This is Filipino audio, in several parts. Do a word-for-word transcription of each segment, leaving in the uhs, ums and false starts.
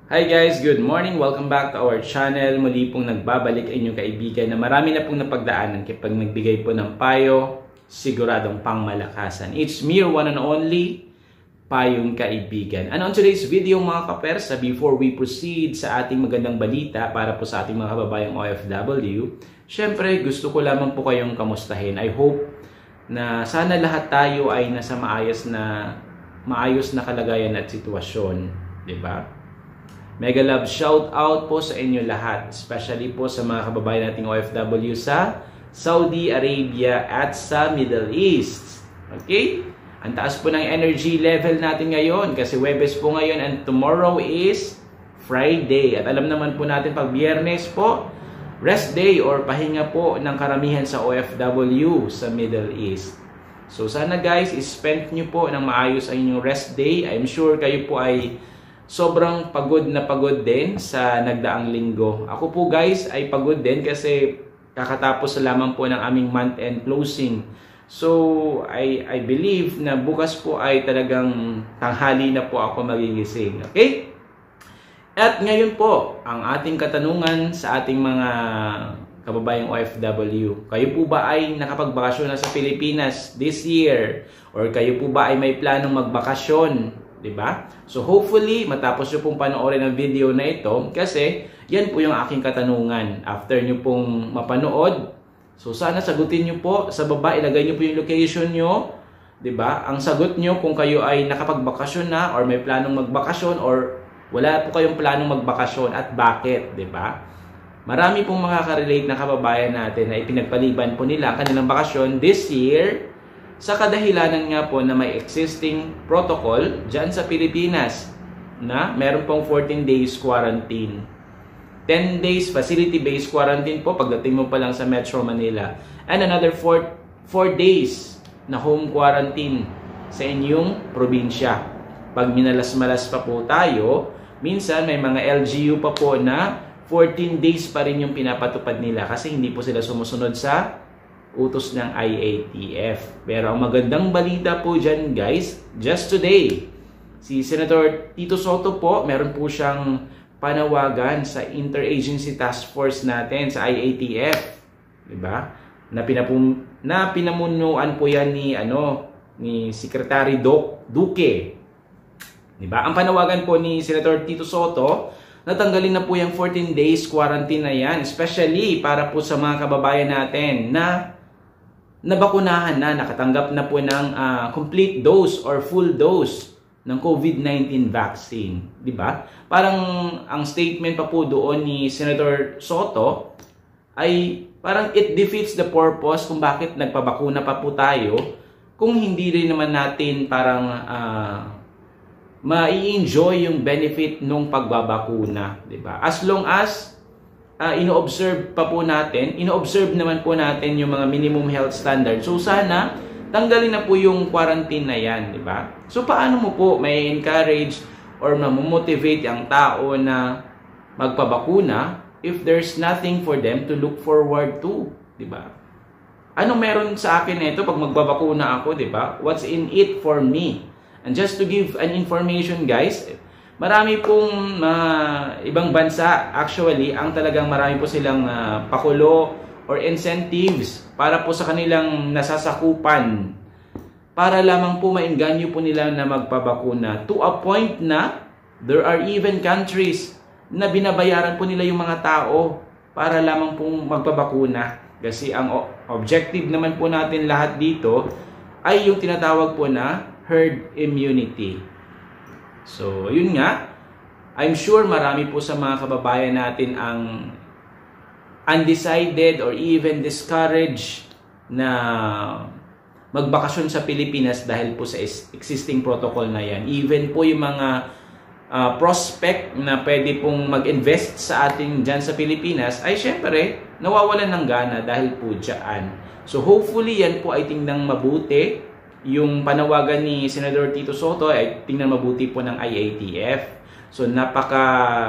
Hi guys, good morning. Welcome back to our channel. Muli pong nagbabalik inyong kaibigan na marami na pong napagdaanan kapag nagbigay po ng payo, siguradong pangmalakasan. It's me, your one and only, Payong Kaibigan. And on today's video mga kapersa, before we proceed sa ating magandang balita para po sa ating mga kababayang O F W, syempre gusto ko lamang po kayong kamustahin. I hope na sana lahat tayo ay nasa maayos na, maayos na kalagayan at sitwasyon. Diba? Mega love shout out po sa inyo lahat, especially po sa mga kababayan nating O F W sa Saudi Arabia at sa Middle East. Okay? Ang taas po ng energy level natin ngayon kasi Huwebes po ngayon and tomorrow is Friday. At alam naman po natin pag Biyernes po, rest day or pahinga po ng karamihan sa O F W sa Middle East. So sana guys, spend nyo po ng maayos ang inyong rest day. I'm sure kayo po ay sobrang pagod na pagod din sa nagdaang linggo. Ako po guys ay pagod din kasi kakatapos lamang po ng aming month-end closing. So, I, I believe na bukas po ay talagang tanghali na po ako magigising. Okay? At ngayon po, ang ating katanungan sa ating mga kababayang O F W. Kayo po ba ay nakapagbakasyon na sa Pilipinas this year? Or kayo po ba ay may planong magbakasyon? Diba? So hopefully, matapos nyo pong panoorin ang video na ito kasi yan po yung aking katanungan. After nyo pong mapanood, so sana sagutin nyo po sa baba, ilagay nyo po yung location nyo. Diba? Ang sagot nyo kung kayo ay nakapagbakasyon na or may planong magbakasyon or wala po kayong planong magbakasyon at bakit. Diba? Marami pong makaka-relate na kababayan natin na ipinagpaliban po nila ang kanilang bakasyon this year sa kadahilanan nga po na may existing protocol dyan sa Pilipinas na meron pong fourteen days quarantine. ten days facility-based quarantine po pagdating mo pa lang sa Metro Manila. And another four days na home quarantine sa inyong probinsya. Pag minalas-malas pa po tayo, minsan may mga L G U pa po na fourteen days pa rin yung pinapatupad nila kasi hindi po sila sumusunod sa utos ng I A T F. Pero ang magandang balita po dyan guys, just today, si Senator Tito Sotto po, meron po siyang panawagan sa Interagency Task Force natin sa I A T F. Diba? Na, pinapum na pinamunuan po yan ni, ano, ni Secretary Doc Duque. Diba? Ang panawagan po ni Senator Tito Sotto, natanggalin na po yung fourteen days quarantine na yan, especially para po sa mga kababayan natin na nabakunahan na, nakatanggap na po ng uh, complete dose or full dose ng COVID nineteen vaccine. Diba? Parang ang statement pa po doon ni Senator Sotto ay parang it defeats the purpose kung bakit nagpabakuna pa po tayo kung hindi rin naman natin parang uh, ma-i-enjoy yung benefit nung pagbabakuna, di ba? As long as uh, ino-observe pa po natin, ino-observe naman po natin yung mga minimum health standards. So sana tanggalin na po yung quarantine na yan, di ba? So paano mo po may encourage or ma-motivate ang tao na magpabakuna if there's nothing for them to look forward to, di ba? Ano meron sa akin nito pag magbabakuna ako, di ba? What's in it for me? And just to give an information guys, marami pong uh, ibang bansa actually ang talagang marami po silang uh, pakulo or incentives para po sa kanilang nasasakupan para lamang po maengganyo po nila na magpabakuna to a point na there are even countries na binabayaran po nila yung mga tao para lamang pong magpabakuna kasi ang objective naman po natin lahat dito ay yung tinatawag po na herd immunity. So, yun nga. I'm sure marami po sa mga kababayan natin ang undecided or even discouraged na magbakasyon sa Pilipinas dahil po sa existing protocol na yan. Even po yung mga uh, prospect na pwede pong mag-invest sa ating dyan sa Pilipinas ay syempre nawawalan ng gana dahil po dyan. So, hopefully yan po ay tingnan mabuti. Yung panawagan ni Senator Tito Sotto ay tingnan mabuti po ng I A T F. So napaka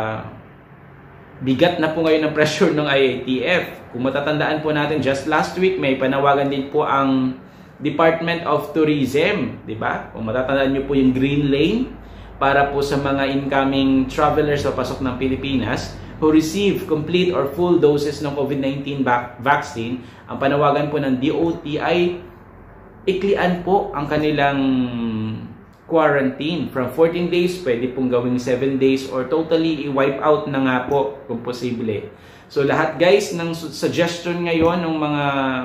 bigat na po ngayon ng pressure ng I A T F. Kung matatandaan po natin, just last week may panawagan din po ang Department of Tourism, di ba? Kung matatandaan niyo po yung Green Lane, para po sa mga incoming travelers o pasok ng Pilipinas who receive complete or full doses ng COVID nineteen vaccine. Ang panawagan po ng D O T ay iklian po ang kanilang quarantine from fourteen days, pwede pong gawing seven days or totally i-wipe out na nga po kung posible. So lahat guys ng suggestion ngayon ng mga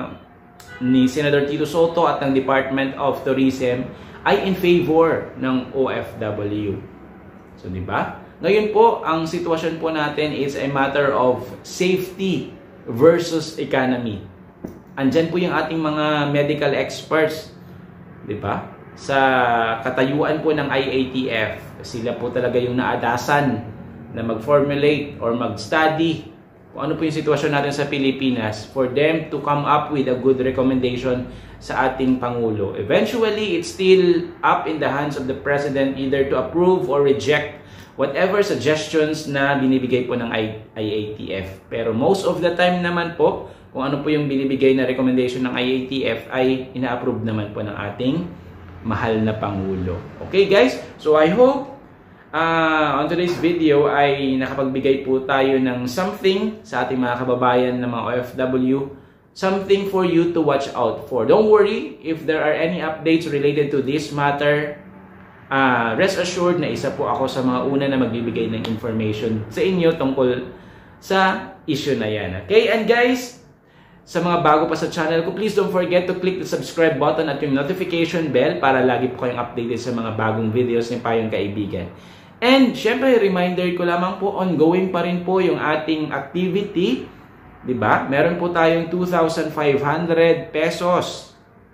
ni Senator Tito Sotto at ng Department of Tourism ay in favor ng O F W. So, di ba? Ngayon po, ang sitwasyon po natin is a matter of safety versus economy. Andyan po yung ating mga medical experts, di ba? Sa katayuan po ng I A T F, sila po talaga yung naadasan na mag-formulate or mag-study kung ano po yung sitwasyon natin sa Pilipinas for them to come up with a good recommendation sa ating Pangulo. Eventually, it's still up in the hands of the President either to approve or reject whatever suggestions na binibigay po ng I A T F. Pero most of the time naman po, kung ano po yung binibigay na recommendation ng I A T F ay ina-approve naman po ng ating mahal na Pangulo. Okay guys? So I hope uh, on today's video ay nakapagbigay po tayo ng something sa ating mga kababayan na mga O F W. Something for you to watch out for. Don't worry if there are any updates related to this matter. Uh, rest assured na isa po ako sa mga una na magbibigay ng information sa inyo tungkol sa issue na yan. Okay? And guys, sa mga bago pa sa channel ko, please don't forget to click the subscribe button at yung notification bell para lagi po kayong updated sa mga bagong videos ng Payong Kaibigan. And syempre, reminder ko lamang po, ongoing pa rin po yung ating activity. Diba? Meron po tayong two thousand five hundred pesos.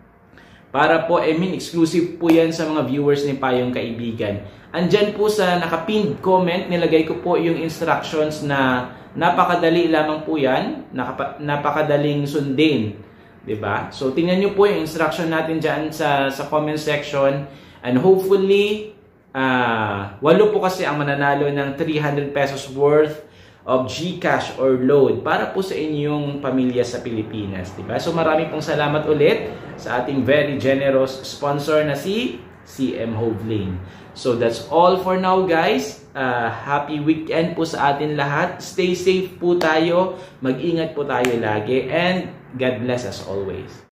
Para po, I mean, exclusive po yan sa mga viewers ni Payong Kaibigan. Andyan po sa naka-pinned comment, nilagay ko po yung instructions na napakadali lamang po yan. Napakadaling sundin. Diba? So, tingnan nyo po yung instruction natin dyan sa, sa comment section. And hopefully, uh, walo po kasi ang mananalo ng three hundred pesos worth of GCash or load para po sa inyong pamilya sa Pilipinas, diba? So marami pong salamat ulit sa ating very generous sponsor na si C M Hovlane. So that's all for now guys. Uh, happy weekend po sa atin lahat. Stay safe po tayo. Mag-ingat po tayo lagi and God bless as always.